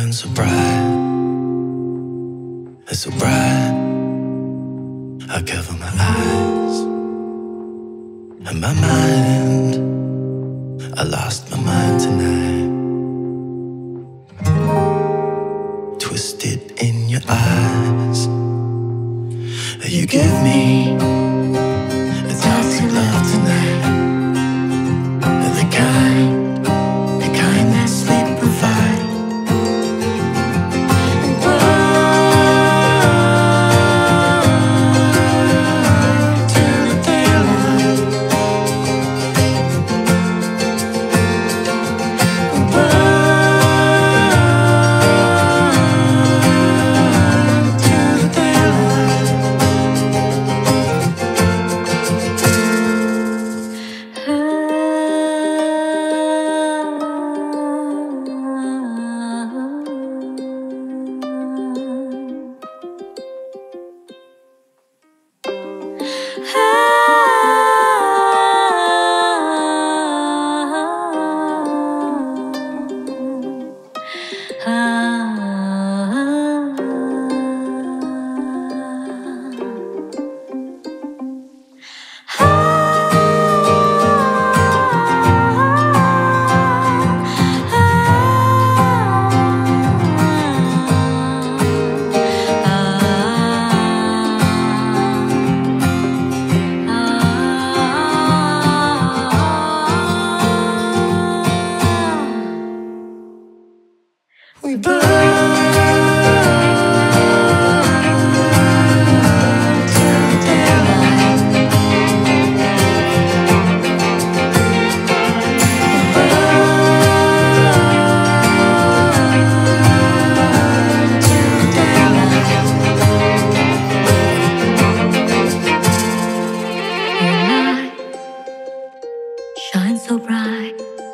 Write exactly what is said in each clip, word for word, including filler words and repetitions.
shine so bright, it's so bright. I cover my eyes and my mind. I lost my mind tonight. Twisted in your eyes, you give me a toxic love tonight. The kind, the kind that sleep provide. We burn till daylight. We burn till daylight. Your light shines so bright,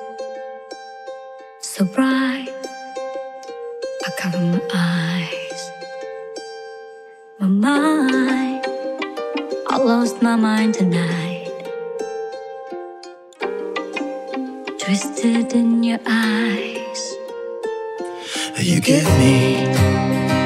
so bright. I cover my eyes, my mind. I lost my mind tonight. Twisted in your eyes, you give me